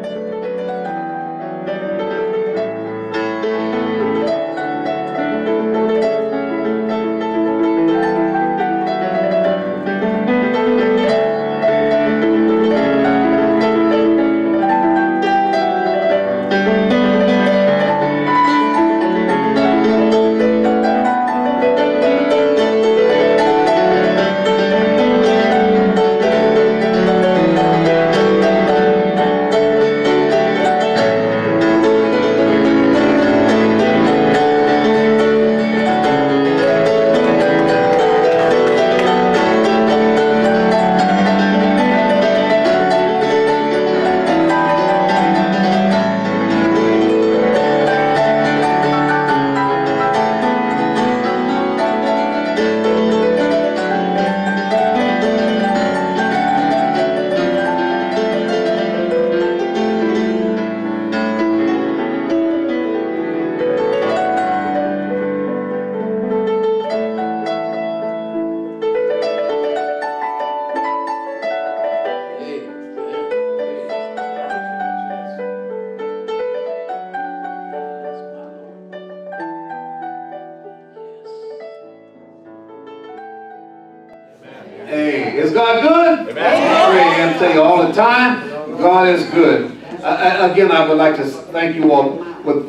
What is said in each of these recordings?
Hey, is God good? I tell you all the time, God is good. Again, I would like to thank you all with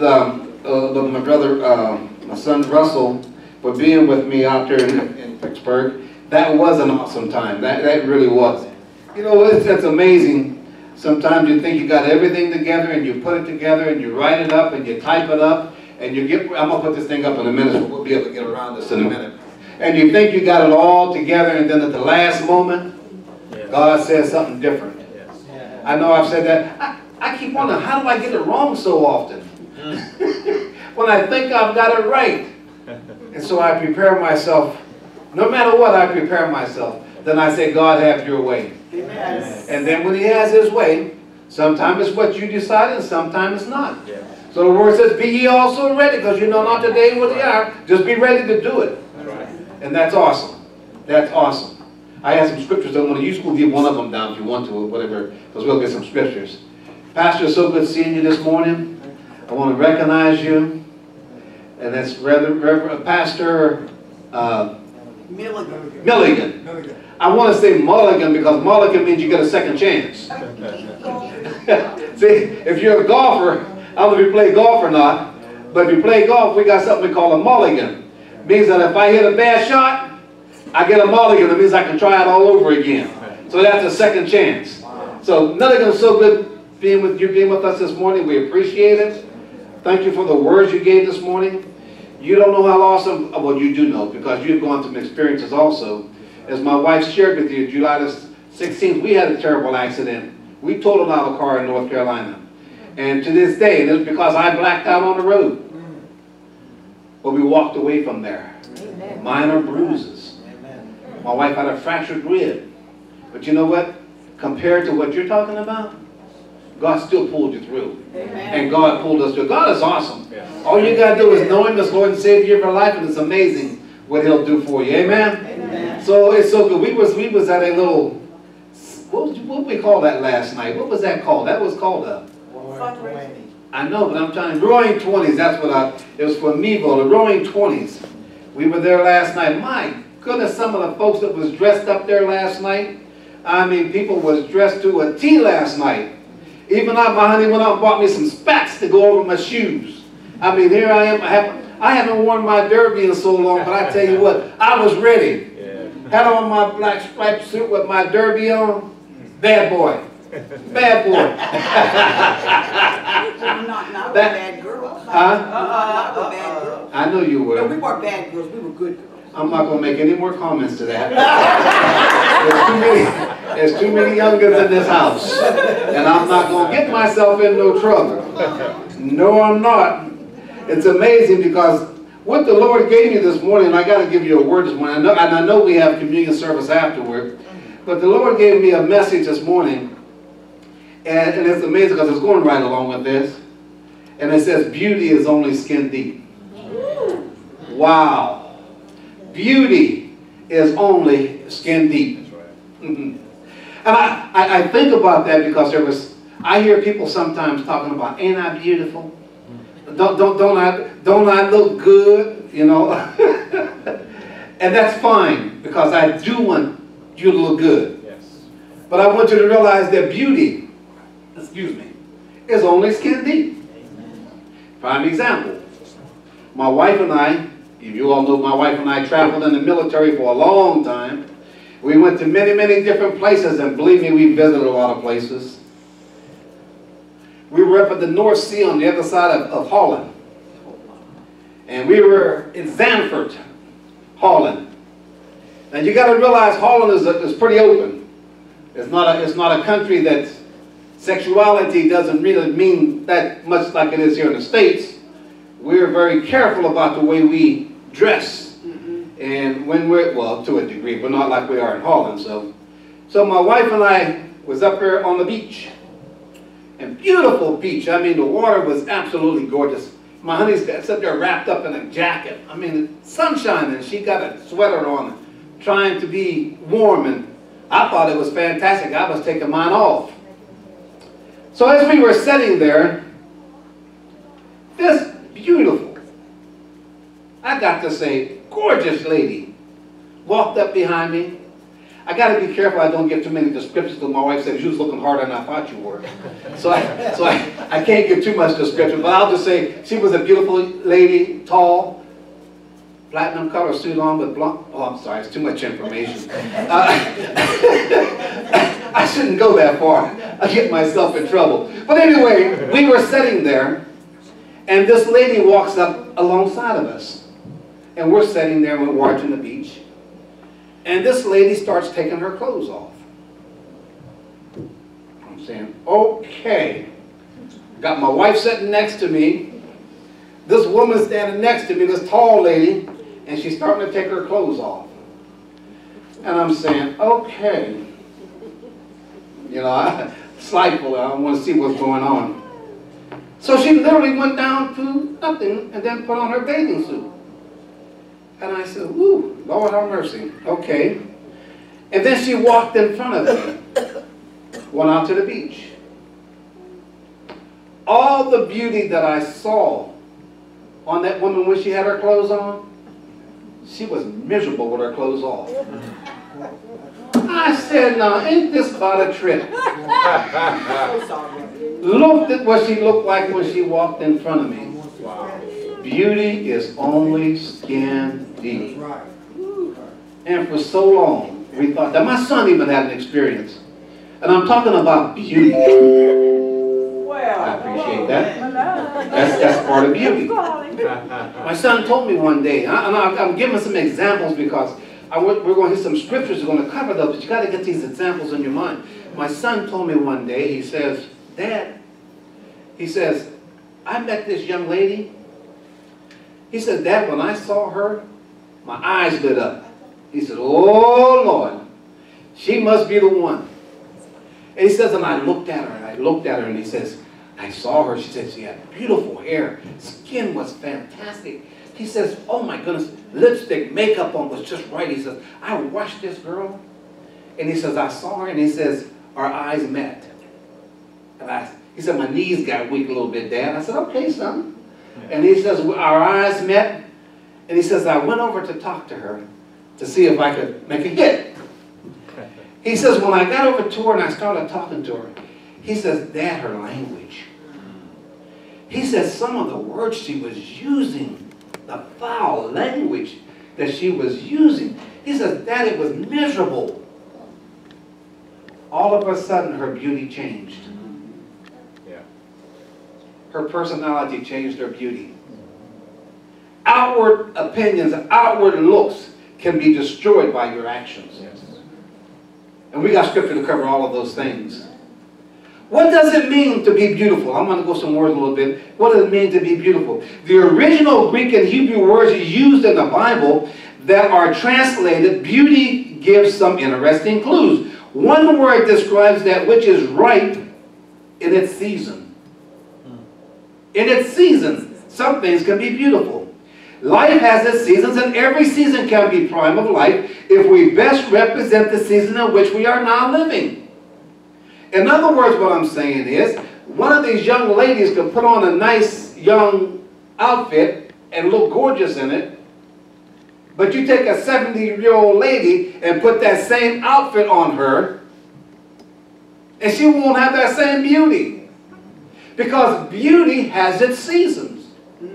my brother, my son Russell, for being with me out there in Pittsburgh. That was an awesome time. That really was. You know, it's amazing. Sometimes you think you got everything together and you put it together and you write it up and you type it up and you get, I'm going to put this thing up in a minute, so we'll be able to get around this in a minute. And you think you got it all together, and then at the last moment, God says something different. I know I've said that. I keep wondering, how do I get it wrong so often? When I think I've got it right. And so I prepare myself. No matter what, I prepare myself. Then I say, God, have your way. Yes. And then when he has his way, sometimes it's what you decide and sometimes it's not. Yeah. So the word says, be ye also ready, because you know not the day or the hour. Just be ready to do it. Right. And that's awesome. That's awesome. I have some scriptures. I'm going to use, we'll give one of them down if you want to, or whatever, because we'll get some scriptures. Pastor, it's so good seeing you this morning. I want to recognize you. And that's Reverend Pastor Milligan. I want to say Mulligan because Mulligan means you get a second chance. See, if you're a golfer, I don't know if you play golf or not, but if you play golf, we got something we call a mulligan. It means that if I hit a bad shot, I get a mulligan. It means I can try it all over again. So that's a second chance. So Milligan's so good being with us this morning. We appreciate it. Thank you for the words you gave this morning. You don't know how awesome, well, you do know, because you've gone through experiences also. As my wife shared with you, July the 16th, we had a terrible accident. We totaled out a car in North Carolina. And to this day, and it's because I blacked out on the road. But we walked away from there. Amen. Minor bruises. Amen. My wife had a fractured rib. But you know what? Compared to what you're talking about, God still pulled you through. Amen. And God pulled us through. God is awesome. Yeah. All you got to do is know him as Lord and Savior of your life, and it's amazing what he'll do for you. Amen? Amen. So it's so good. We was at a little, what did we call that last night? What was that called? That was called a fundraising. I know, but I'm trying to, Roaring 20s, that's what it was for Mevo, the Roaring 20s. We were there last night. My goodness, some of the folks that was dressed up there last night, I mean, people was dressed to a T last night. Even my honey went out and bought me some spats to go over my shoes. I mean, here I am. I haven't worn my derby in so long, but I tell you what, I was ready. Yeah. Had on my black striped suit with my derby on. Bad boy. Bad boy. Not a bad girl. Huh? Not a bad girl. I know you were. No, we weren't bad girls. We were good girls. I'm not going to make any more comments to that. There's too many youngins in this house. And I'm not going to get myself in no trouble. No, I'm not. It's amazing because what the Lord gave me this morning, I got to give you a word this morning. I know we have communion service afterward. But the Lord gave me a message this morning. And it's amazing because it's going right along with this. And it says, beauty is only skin deep. Wow. Beauty is only skin deep. And I think about that because there was I hear people sometimes talking about, ain't I beautiful? Don't I look good? You know? And that's fine, because I do want you to look good. Yes. But I want you to realize that beauty, excuse me, is only skin deep. Prime example. My wife and I, you all know my wife and I traveled in the military for a long time. We went to many, many different places, and believe me, we visited a lot of places. We were up at the North Sea on the other side of Holland. And we were in Zandvoort, Holland. And you got to realize Holland is pretty open. It's not a country that sexuality doesn't really mean that much like it is here in the States. We're very careful about the way we dress. And when we're, well, to a degree, but not like we are in Holland. So my wife and I was up here on the beach. And beautiful beach. I mean, the water was absolutely gorgeous. My honey's sitting there wrapped up in a jacket. I mean, sunshine, and she got a sweater on, trying to be warm. And I thought it was fantastic. I was taking mine off. So as we were sitting there, this beautiful, I got to say, gorgeous lady walked up behind me. I got to be careful I don't give too many descriptions, because my wife said you was looking harder than I thought you were. So I can't give too much description, but I'll just say she was a beautiful lady, tall, platinum color suit on with blonde. Oh, I'm sorry, it's too much information. I shouldn't go that far. I get myself in trouble. But anyway, we were sitting there, and this lady walks up alongside of us. And we're sitting there and we're watching the beach. And this lady starts taking her clothes off. I'm saying, okay. Got my wife sitting next to me. This woman standing next to me, this tall lady, and she's starting to take her clothes off. And I'm saying, okay. You know, slightly, I want to see what's going on. So she literally went down to nothing and then put on her bathing suit. And I said, ooh, Lord have mercy. Okay. And then she walked in front of me, went out to the beach. All the beauty that I saw on that woman when she had her clothes on, she was miserable with her clothes off. I said, now, ain't this about a trip? Looked at what she looked like when she walked in front of me. Wow. Beauty is only skin deep. And for so long, we thought that. My son even had an experience. And I'm talking about beauty. I appreciate that. That's part of beauty. My son told me one day, and I'm giving some examples because we're going to hit some scriptures that are going to cover those, but you got to get these examples in your mind. My son told me one day, he says, Dad, he says, I met this young lady. He said, Dad, when I saw her, my eyes lit up. He said, oh, Lord, she must be the one. And he says, and I looked at her, and he says, I saw her. She said she had beautiful hair. Skin was fantastic. He says, oh my goodness, lipstick, makeup on was just right. He says, I watched this girl. And he says, I saw her, and he says, our eyes met. And he said, my knees got weak a little bit, Dad. I said, okay, son. And he says, our eyes met. And he says, I went over to talk to her to see if I could make a hit. He says, when I got over to her and I started talking to her, he says, Dad, her language. He says, some of the words she was using, the foul language that she was using. He says, Dad, it was miserable. All of a sudden, her beauty changed. Yeah. Her personality changed her beauty. Outward opinions, outward looks can be destroyed by your actions. Yes. And we got scripture to cover all of those things. What does it mean to be beautiful? I'm going to go some words a little bit. What does it mean to be beautiful? The original Greek and Hebrew words used in the Bible that are translated, beauty gives some interesting clues. One word describes that which is right in its season. In its season, some things can be beautiful. Life has its seasons, and every season can be prime of life if we best represent the season in which we are now living. In other words, what I'm saying is, one of these young ladies could put on a nice young outfit and look gorgeous in it, but you take a 70-year-old lady and put that same outfit on her, and she won't have that same beauty. Because beauty has its seasons.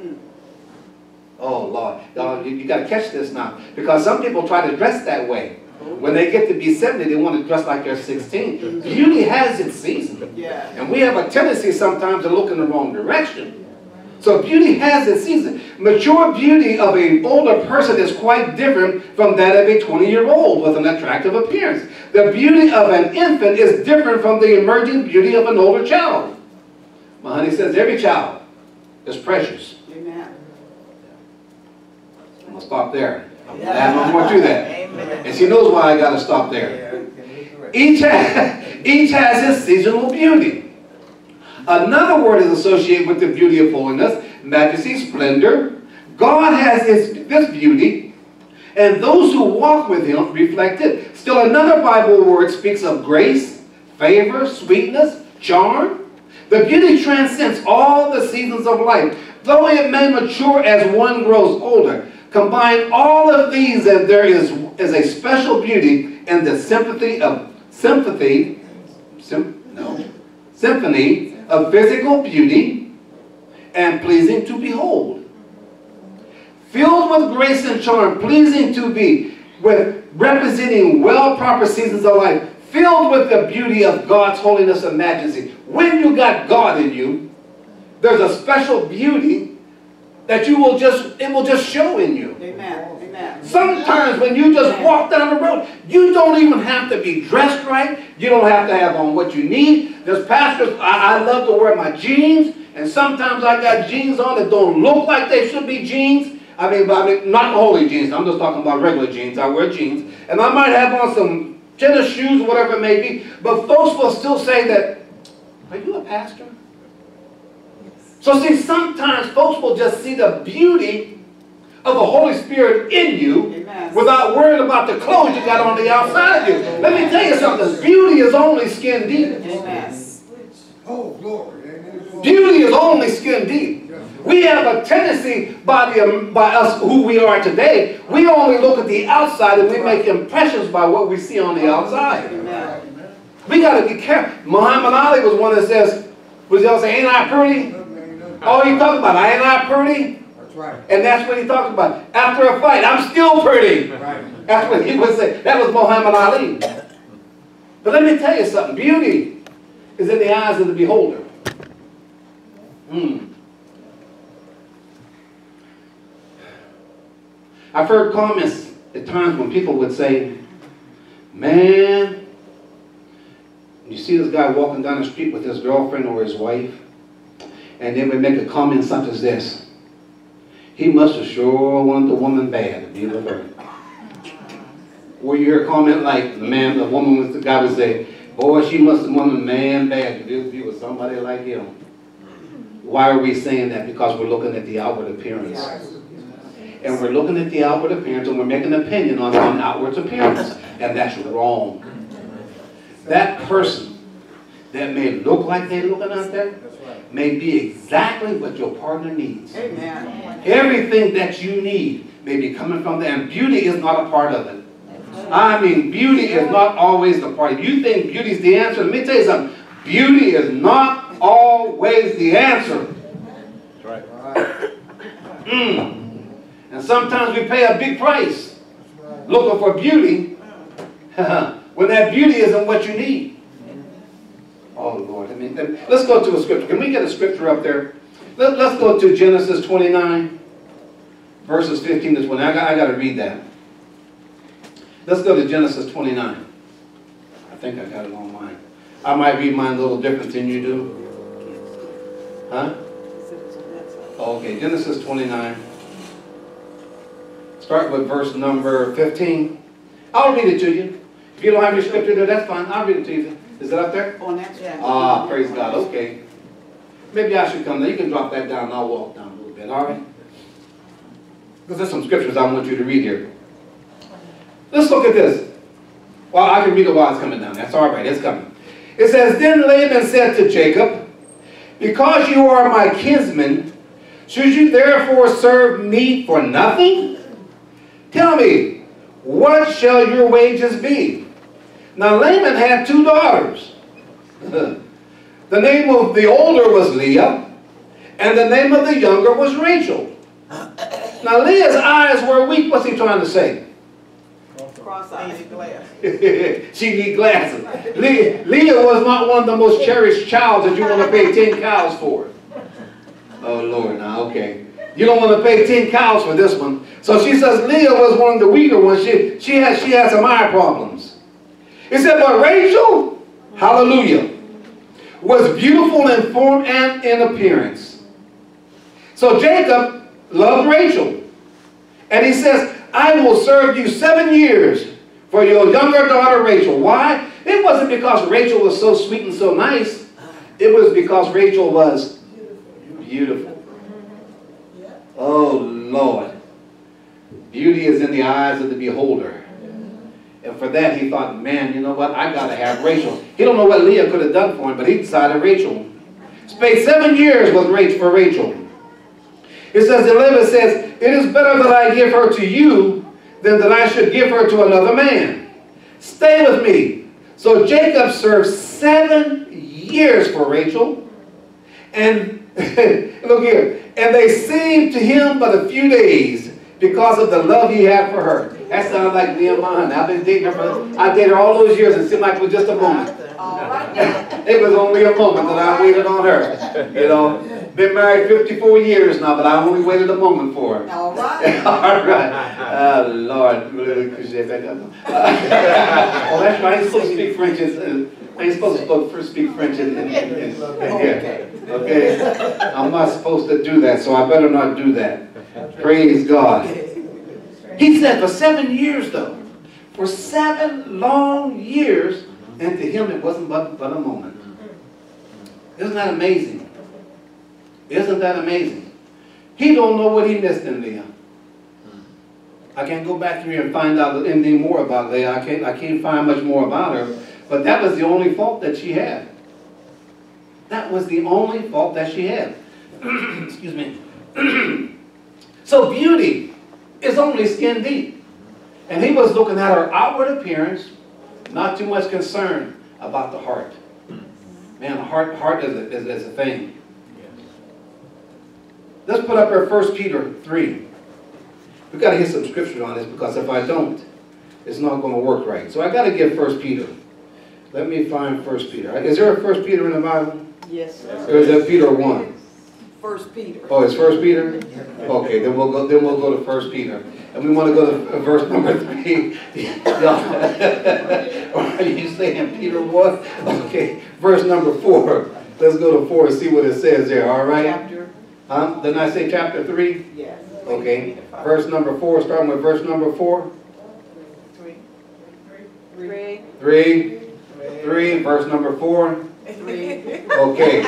Oh, Lord. Y'all, you got to catch this now. Because some people try to dress that way. When they get to be 70, they want to dress like they're 16. Beauty has its season. Yeah. And we have a tendency sometimes to look in the wrong direction. So beauty has its season. Mature beauty of an older person is quite different from that of a 20-year-old with an attractive appearance. The beauty of an infant is different from the emerging beauty of an older child. My honey says every child is precious. Amen. I'm going to stop there. I'm going to add no more to that. Amen. And she knows why I got to stop there. Each has its seasonal beauty. Another word is associated with the beauty of holiness, majesty, splendor. God has this beauty, and those who walk with him reflect it. Still another Bible word speaks of grace, favor, sweetness, charm. The beauty transcends all the seasons of life, though it may mature as one grows older. Combine all of these, and there is a special beauty in the symphony of physical beauty and pleasing to behold. Filled with grace and charm, pleasing to be, with representing proper seasons of life, filled with the beauty of God's holiness and majesty. When you got God in you, there's a special beauty that it will just show in you. Amen. Amen. Sometimes when you just walk down the road, you don't even have to be dressed right. You don't have to have on what you need. There's pastors, I love to wear my jeans, and sometimes I got jeans on that don't look like they should be jeans. I mean, not holy jeans. I'm just talking about regular jeans. I wear jeans. And I might have on some tennis shoes, whatever it may be. But folks will still say that, are you a pastor? So see, sometimes folks will just see the beauty of the Holy Spirit in you. Amen. Without worrying about the clothes you got on the outside of you. Let me tell you something. Beauty is only skin deep. Amen. Oh, glory. Beauty is only skin deep. We have a tendency by us who we are today, we only look at the outside and we make impressions by what we see on the outside. Amen. We got to be careful. Muhammad Ali was one that says, ain't I pretty? Oh, he talking about, ain't I pretty? That's right. And that's what he talks about. After a fight, I'm still pretty. Right. That's what he would say. That was Muhammad Ali. But let me tell you something. Beauty is in the eyes of the beholder. I've heard comments at times when people would say, man, you see this guy walking down the street with his girlfriend or his wife, and they would make a comment such as this: he must have sure wanted the woman bad to be with her. Or you hear a comment like the guy would say, boy, she must have wanted a man bad to be with somebody like him. Why are we saying that? Because we're looking at the outward appearance. And we're looking at the outward appearance and we're making an opinion on outward appearance. And that's wrong. That person that may look like they're looking out there may be exactly what your partner needs. Amen. Everything that you need may be coming from there. And beauty is not a part of it. I mean, beauty is not always the part. If you think beauty is the answer, let me tell you something. Beauty is not always the answer. That's right. And sometimes we pay a big price looking for beauty when that beauty isn't what you need. Oh, Lord. Let's go to a scripture. Can we get a scripture up there? Let's go to Genesis 29, verses 15 to 20. I got to read that. Let's go to Genesis 29. I think I got it on mine. I might read mine a little different than you do. Huh? Okay, Genesis 29. Start with verse number 15. I'll read it to you. If you don't have your scripture there, that's fine. I'll read it to you. Is it up there? Oh, that's right. Ah, praise God. Okay. Maybe I should come there. You can drop that down and I'll walk down a little bit, all right? Because there's some scriptures I want you to read here. Let's look at this. Well, I can read it while it's coming down. That's all right. It's coming. It says, then Laban said to Jacob, because you are my kinsman, should you therefore serve me for nothing? Tell me, what shall your wages be? Now Laban had 2 daughters. The name of the older was Leah, and the name of the younger was Rachel. Now Leah's eyes were weak. What's he trying to say? Cross-eyed glass. She needs glasses. Leah was not one of the most cherished childs that you want to pay 10 cows for. Oh Lord, now okay. You don't want to pay 10 cows for this one. So she says Leah was one of the weaker ones. She had some eye problems. It said, but Rachel, hallelujah, was beautiful in form and in appearance. So Jacob loved Rachel. And he says, I will serve you 7 years for your younger daughter Rachel. Why? It wasn't because Rachel was so sweet and so nice. It was because Rachel was beautiful. Oh Lord. Beauty is in the eyes of the beholder. And for that he thought, man, you know what? I got to have Rachel. He don't know what Leah could have done for him, but he decided Rachel. Spent 7 years with for Rachel. It says, Laban says, it is better that I give her to you than that I should give her to another man. Stay with me. So Jacob served 7 years for Rachel. And look here. And they seemed to him but a few days because of the love he had for her. That sounds like Nehemiah. I've been dating her I dated her all those years and it seemed like it was just a moment. It was only a moment that I waited on her. You know, been married 54 years now, but I only waited a moment for her. All right. All right. Lord. Oh, that's right. I ain't supposed to speak French. I ain't supposed to speak French in here. Okay. I'm not supposed to do that, so I better not do that. Praise God. He said for 7 years, though. For 7 long years, and to him it wasn't but a moment. Isn't that amazing? Isn't that amazing? He don't know what he missed in Leah. I can't go back through here and find out anything more about Leah. I can't find much more about her. But that was the only fault that she had. That was the only fault that she had. Excuse me. So beauty is only skin deep. And he was looking at her outward appearance, not too much concern about the heart. Man, the heart is a thing. Let's put up our 1 Peter 3. We've got to get some scripture on this because if I don't, it's not going to work right. So I got to get 1 Peter. Let me find 1 Peter. Is there a 1 Peter in the Bible? Yes, sir. Or is that Peter 1? 1 Peter. Oh, it's 1 Peter? Okay, then we'll go to 1 Peter. And we want to go to verse number 3. Are you saying Peter 1? Okay, verse number 4. Let's go to 4 and see what it says there, all right? Chapter. Huh? Didn't I say chapter 3? Yes. Okay. Verse number 4, starting with verse number 4. 3. 3, verse number 4. 3. Okay.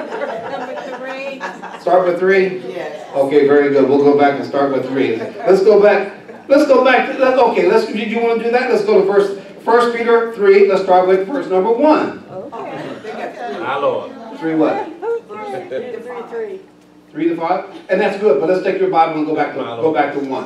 Start with 3? Yes. Okay, very good. We'll go back and start with 3. Let's go back. Okay, did you want to do that? Let's go to 1 Peter 3. Let's start with verse number 1. Okay. They got 3. My Lord. 3 what? 3. 3 to 5? And that's good, but let's take your Bible and go back to 1.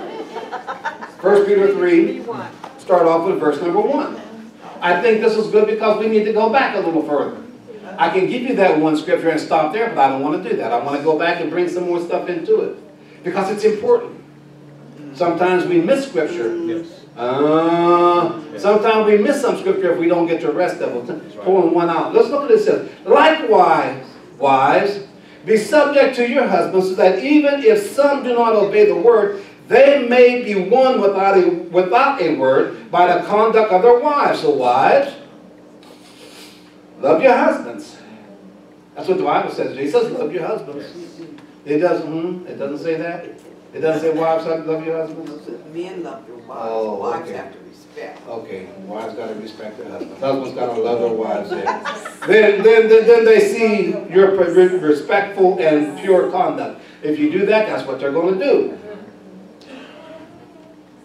1 Peter 3, start off with verse number 1. I think this is good because we need to go back a little further. I can give you that one scripture and stop there, but I don't want to do that. I want to go back and bring some more stuff into it because it's important. Sometimes we miss scripture. Yes. Sometimes we miss some scripture if we don't get the rest of it. Pulling one out. Let's look at this. It says, likewise, wives, be subject to your husbands, so that even if some do not obey the word, they may be won without a word by the conduct of their wives. So wives, love your husbands. That's what the Bible says. Jesus, love your husbands. It doesn't say that. It doesn't say wives love your husbands. Men love their wives. Oh, Wives okay. have to respect. Okay, wives got to respect their husbands. Husbands got to love their wives. Then they see your respectful and pure conduct. If you do that, that's what they're going to do.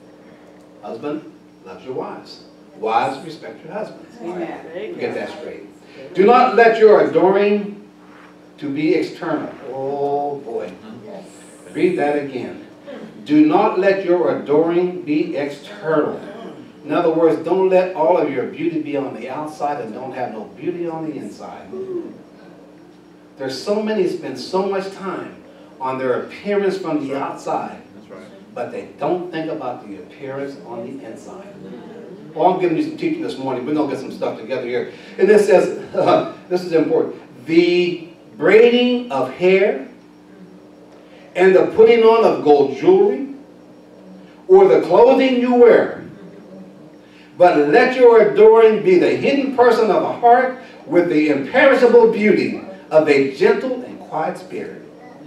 Husband, love your wives. Wives, respect your husbands. Amen. Get that straight. Do not let your adoring to be external. Oh boy. Read that again. Do not let your adoring be external. In other words, don't let all of your beauty be on the outside and don't have no beauty on the inside. There's so many spend so much time on their appearance from the outside, but they don't think about the appearance on the inside. Well, I'm giving you some teaching this morning. We're going to get some stuff together here. And this says, this is important. The braiding of hair and the putting on of gold jewelry or the clothing you wear. But let your adoring be the hidden person of the heart with the imperishable beauty of a gentle and quiet spirit,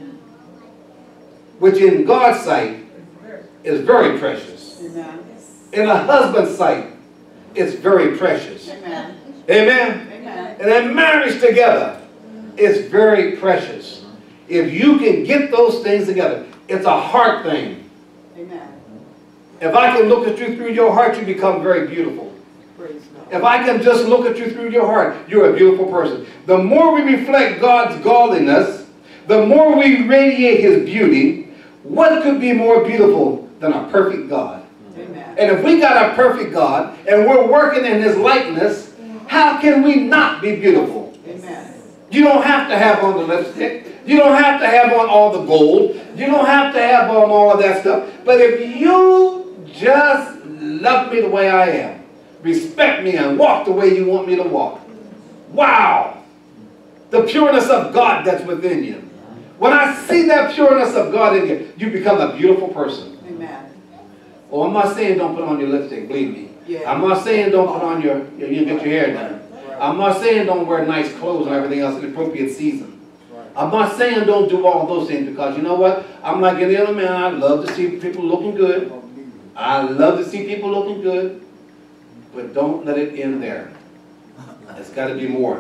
which in God's sight is very precious. Amen. In a husband's sight, it's very precious. Amen. Amen? Amen. And in marriage together, it's very precious. If you can get those things together, it's a heart thing. Amen. If I can look at you through your heart, you become very beautiful. Praise God. If I can just look at you through your heart, you're a beautiful person. The more we reflect God's godliness, the more we radiate His beauty. What could be more beautiful than a perfect God? Amen. And if we got a perfect God and we're working in His likeness, how can we not be beautiful? Amen. You don't have to have on the lipstick. You don't have to have on all the gold. You don't have to have on all of that stuff. But if you just love me the way I am, respect me and walk the way you want me to walk, wow! The pureness of God that's within you. When I see that pureness of God in you, you become a beautiful person. Amen. Oh, I'm not saying don't put on your lipstick, believe me. Yeah. I'm not saying don't put on you get your hair done. I'm not saying don't wear nice clothes and everything else in the appropriate season. I'm not saying don't do all those things, because you know what? I'm like any other man. I love to see people looking good. I love to see people looking good. But don't let it end there. It's got to be more.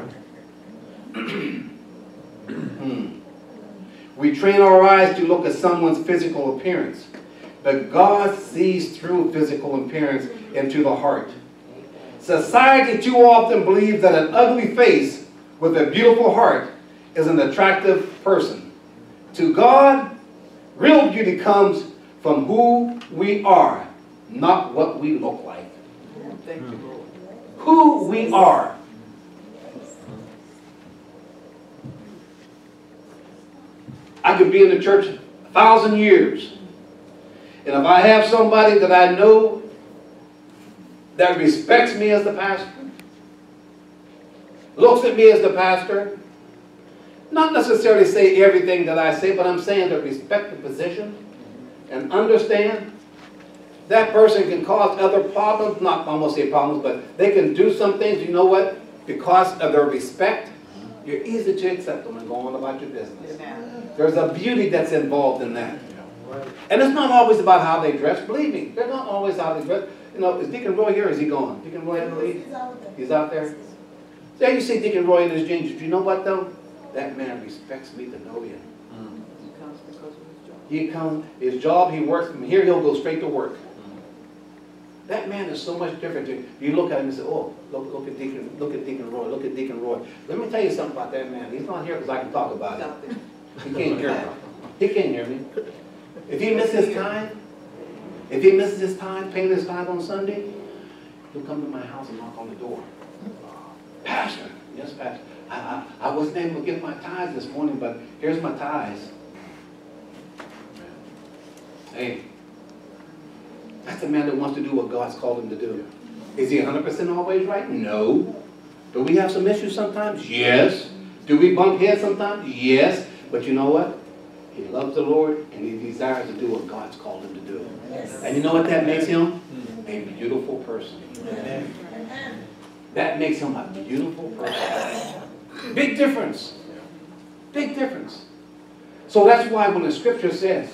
We train our eyes to look at someone's physical appearance. But God sees through physical appearance into the heart. Society too often believes that an ugly face with a beautiful heart is an attractive person. To God, real beauty comes from who we are, not what we look like. Thank you, Lord. Who we are. I could be in the church 1,000 years. And if I have somebody that I know that respects me as the pastor, looks at me as the pastor, not necessarily say everything that I say, but I'm saying to respect the position and understand that person can cause other problems, not almost say problems, but they can do some things, you know what, because of their respect, you're easy to accept them and go on about your business. Amen. There's a beauty that's involved in that. And it's not always about how they dress. Believe me, they're not always how they dress. You know, is Deacon Roy here or is he gone? Deacon Roy, he's out there. So you see Deacon Roy in his jeans. Do you know what though? That man respects me to know him. He comes because of his job. He comes, his job, he works from here, he'll go straight to work. That man is so much different. You look at him and say, oh, look at Deacon Roy, look at Deacon Roy. Let me tell you something about that man. He's not here because I can talk about He's it. out there. He can't hear me. He can't hear me. If he misses his time, paying his tithe on Sunday, he'll come to my house and knock on the door. Pastor, yes, Pastor. I wasn't able to get my tithes this morning, but here's my tithes. Hey, that's the man that wants to do what God's called him to do. Is he 100% always right? No. Do we have some issues sometimes? Yes. Do we bump heads sometimes? Yes. But you know what? He loves the Lord and he desires to do what God's called him to do. Yes. And you know what that makes him? A beautiful person. Amen. That makes him a beautiful person. Big difference. Big difference. So that's why when the scripture says,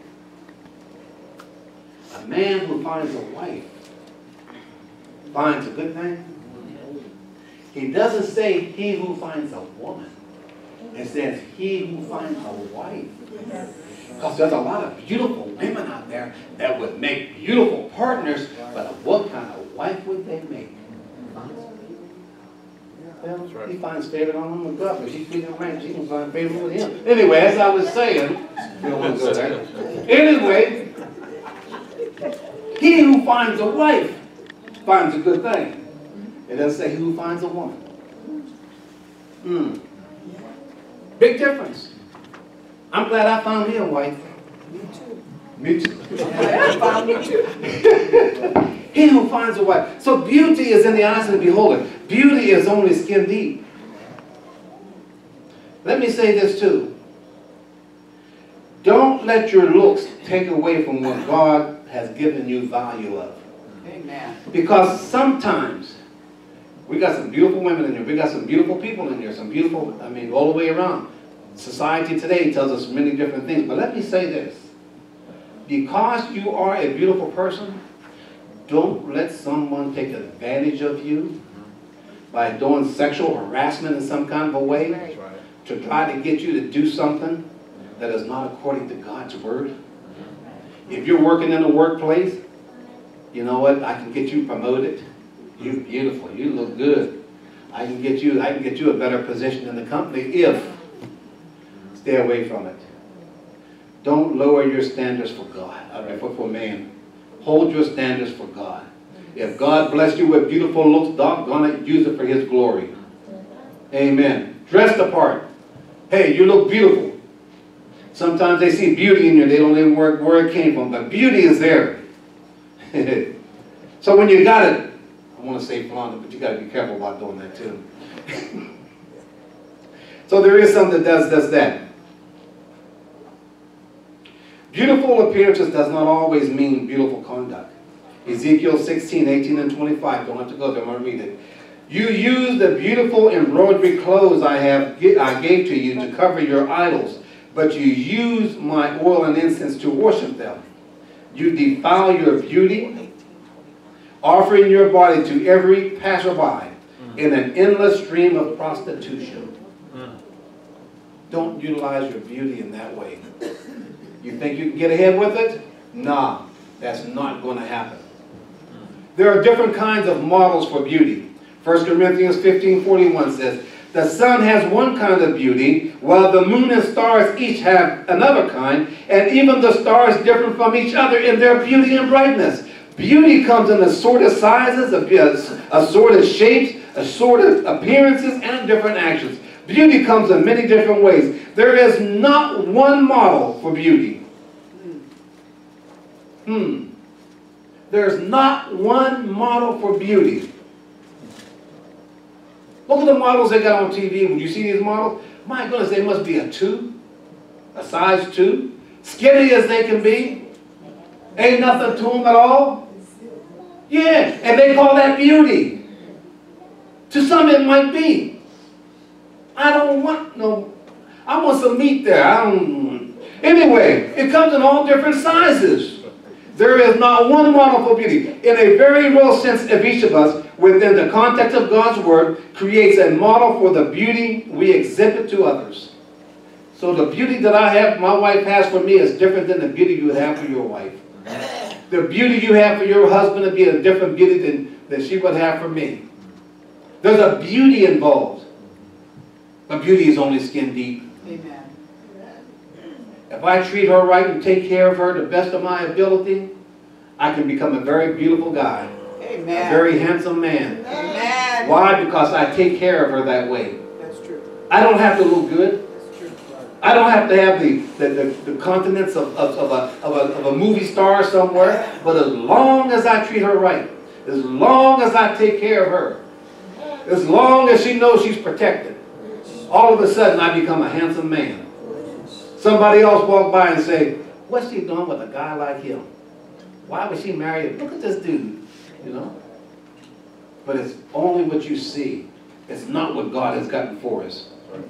a man who finds a wife finds a good thing, he doesn't say he who finds a woman. It says he who finds a wife. Because there's a lot of beautiful women out there that would make beautiful partners, but what kind of wife would they make? Well, right. he finds favor on him with God, but she's treating him right, she can find favor with him. Anyway, as I was saying, we don't want to go there. Anyway, he who finds a wife finds a good thing. It doesn't say he who finds a woman. Big difference. I'm glad I found me a wife. Me too. I found me too. He who finds a wife. So beauty is in the eyes of the beholder. Beauty is only skin deep. Let me say this too. Don't let your looks take away from what God has given you value of. Amen. Because sometimes we got some beautiful women in here. We got some beautiful people in here. Some beautiful, I mean, all the way around. Society today tells us many different things. But let me say this. Because you are a beautiful person, don't let someone take advantage of you by doing sexual harassment in some kind of a way Right. to try to get you to do something that is not according to God's word. If you're working in a workplace, you know what? I can get you promoted. You're beautiful. You look good. I can get you a better position in the company if stay away from it. Don't lower your standards for God. I mean, for man. Hold your standards for God. If God blessed you with beautiful looks, doggone it, use it for His glory. Amen. Dress the part. Hey, you look beautiful. Sometimes they see beauty in you. They don't even know where it came from. But beauty is there. So when you got it, I want to say flaunt it, but you got to be careful about doing that too. So there is something that does that. Beautiful appearances does not always mean beautiful conduct. Ezekiel 16, 18, and 25. Don't have to go there. I'm going to read it. You use the beautiful embroidery clothes I gave to you to cover your idols, but you use my oil and incense to worship them. You defile your beauty, offering your body to every passerby in an endless stream of prostitution. Don't utilize your beauty in that way. You think you can get ahead with it? Nah, that's not going to happen. There are different kinds of models for beauty. 1 Corinthians 15:41 says, the sun has one kind of beauty, while the moon and stars each have another kind, and even the stars differ from each other in their beauty and brightness. Beauty comes in assorted sizes, assorted shapes, assorted appearances, and different actions. Beauty comes in many different ways. There is not one model for beauty. There's not one model for beauty. Look at the models they got on TV. When you see these models, my goodness, they must be a 2, a size 2, skinny as they can be. Ain't nothing to them at all. Yeah, and they call that beauty. To some it might be. I don't want no, I want some meat there. Anyway, it comes in all different sizes. There is not one model for beauty. In a very real sense of each of us, within the context of God's Word, creates a model for the beauty we exhibit to others. So the beauty that my wife has for me is different than the beauty you would have for your wife. The beauty you have for your husband would be a different beauty than she would have for me. There's a beauty involved. But beauty is only skin deep. Amen. If I treat her right and take care of her to the best of my ability, I can become a very beautiful guy. Amen. A very handsome man. Amen. Why? Because I take care of her that way. That's true. I don't have to look good. That's true. I don't have to have the continence of a movie star somewhere. But as long as I treat her right, as long as I take care of her, as long as she knows she's protected, all of a sudden I become a handsome man. Somebody else walk by and say, what's she doing with a guy like him? Why would she marry him? Look at this dude, you know. But it's only what you see. It's not what God has got before us.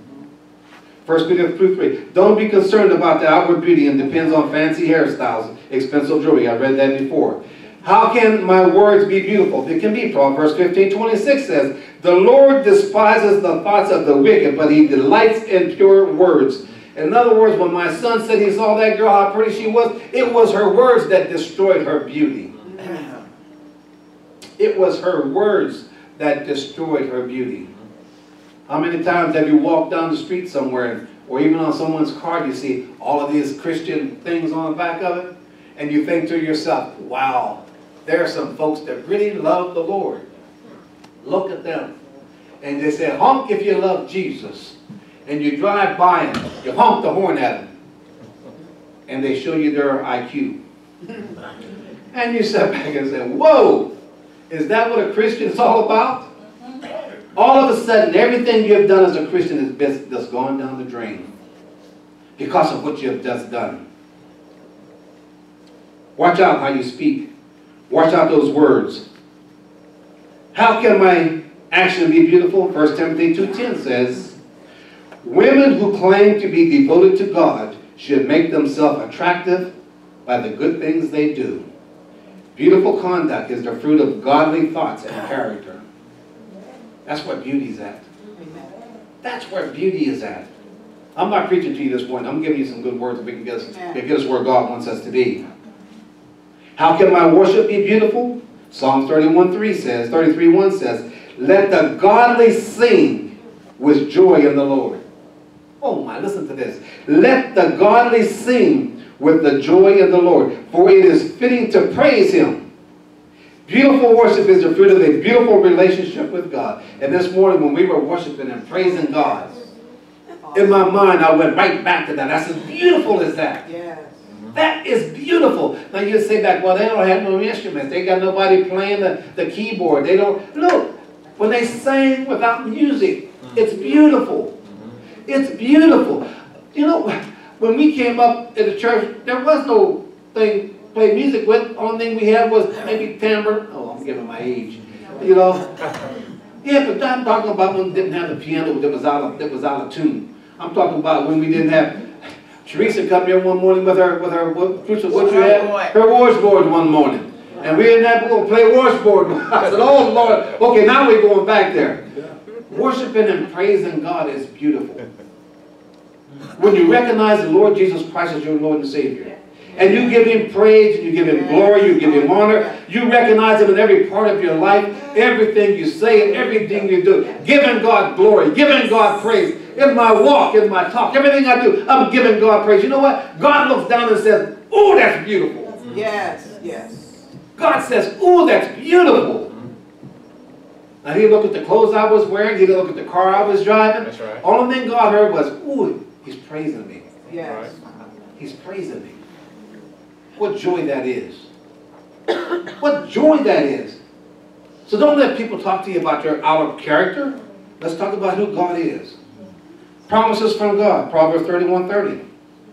1 Peter 2:3. Don't be concerned about the outward beauty and depends on fancy hairstyles, expensive jewelry. I read that before. How can my words be beautiful? It can be. Proverbs 15:26 says, the Lord despises the thoughts of the wicked, but He delights in pure words. In other words, when my son said he saw that girl, how pretty she was, it was her words that destroyed her beauty. It was her words that destroyed her beauty. How many times have you walked down the street somewhere, or even on someone's car, you see all of these Christian things on the back of it, and you think to yourself, wow, there are some folks that really love the Lord. Look at them. And they say, honk if you love Jesus. And you drive by them, you honk the horn at them, and they show you their IQ. And you sit back and say, whoa, is that what a Christian is all about? All of a sudden, everything you have done as a Christian is just gone down the drain because of what you have just done. Watch out how you speak. Watch out those words. How can my action be beautiful? 1 Timothy 2:10 says, women who claim to be devoted to God should make themselves attractive by the good things they do. Beautiful conduct is the fruit of godly thoughts and character. That's what beauty is at. That's where beauty is at. I'm not preaching to you this morning. I'm giving you some good words that we can get us where God wants us to be. How can my worship be beautiful? Psalms 31:3 says, 33:1 says, let the godly sing with joy in the Lord. Oh my, listen to this. Let the godly sing with the joy in the Lord, for it is fitting to praise Him. Beautiful worship is the fruit of a beautiful relationship with God. And this morning when we were worshiping and praising God, in my mind I went right back to that. That's as beautiful as that. Yes. That is beautiful. Now you say back, well, they don't have no instruments. They got nobody playing the keyboard. They don't. Look, when they sing without music, it's beautiful. It's beautiful. You know, when we came up in the church, there was no thing to play music with. Only thing we had was maybe timbre. Oh, I'm giving my age. You know. Yeah, but I'm talking about when we didn't have the piano that was out of tune. I'm talking about when we didn't have. Teresa come here one morning with her her washboard one morning. And we didn't have to play washboard. I said, oh Lord, okay, now we're going back there. Worshiping and praising God is beautiful. When you recognize the Lord Jesus Christ as your Lord and Savior, and you give Him praise, and you give Him glory, you give Him honor, you recognize Him in every part of your life, everything you say and everything you do, giving God glory, giving God praise. In my walk, in my talk, everything I do, I'm giving God praise. You know what? God looks down and says, oh, that's beautiful. Yes, yes. God says, oh, that's beautiful. Now, He didn't look at the clothes I was wearing. He didn't look at the car I was driving. That's right. Only thing God heard was, ooh, He's praising me. Yes. He's praising me. What joy that is. What joy that is. So don't let people talk to you about your outer character. Let's talk about who God is. Promises from God, Proverbs 31:30.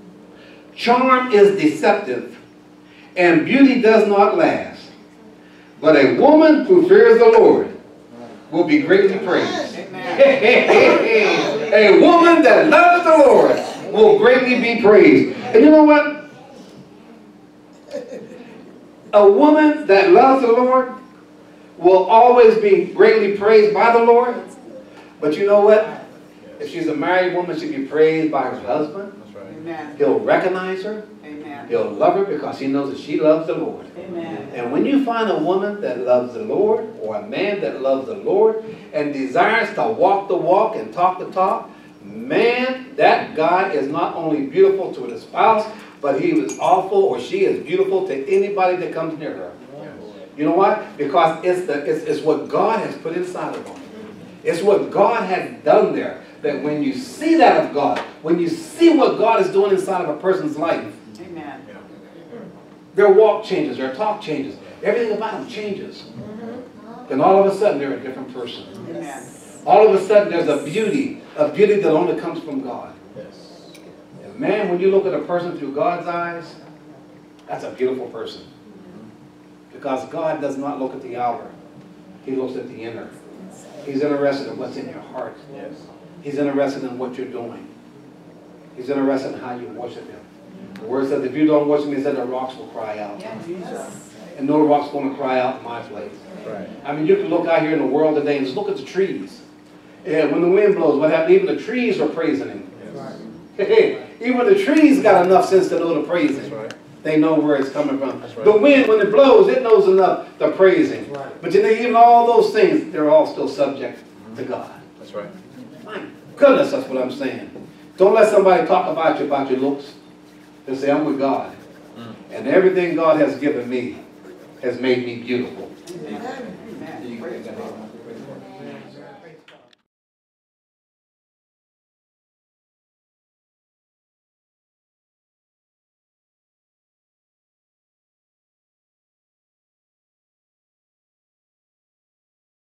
Charm is deceptive, and beauty does not last. But a woman who fears the Lord will be greatly praised. Amen. A woman that loves the Lord will greatly be praised. And you know what? A woman that loves the Lord will always be greatly praised by the Lord. But you know what? If she's a married woman, she'll be praised by her husband. That's right. Amen. He'll recognize her. Amen. He'll love her because he knows that she loves the Lord. Amen. And when you find a woman that loves the Lord, or a man that loves the Lord, and desires to walk the walk and talk the talk, man, that guy is not only beautiful to his spouse, but he is awful, or she is beautiful to anybody that comes near her. You know what? Because it's what God has put inside of them. It's what God has done there. That when you see that of God, when you see what God is doing inside of a person's life, Amen. their walk changes, their talk changes, everything about them changes. And all of a sudden they're a different person. Amen. All of a sudden there's a beauty that only comes from God. And man, when you look at a person through God's eyes, that's a beautiful person. Because God does not look at the outer. He looks at the inner. He's interested in what's in your heart. Yes. He's interested in what you're doing. He's interested in how you worship Him. The Word says, if you don't worship Me, He said the rocks will cry out. Jesus. And no rock's going to cry out in my place. Right. I mean, you can look out here in the world today and just look at the trees. Yeah, when the wind blows, what happens? Even the trees are praising Him. Yes. Even the trees got enough sense to know to praise Him. That's right. They know where it's coming from. That's right. The wind, when it blows, it knows enough to praise Him. Right. But you know, even all those things, they're all still subject to God. That's right. Goodness, that's what I'm saying. Don't let somebody talk about your looks. Just say, I'm with God. And everything God has given me has made me beautiful. Amen.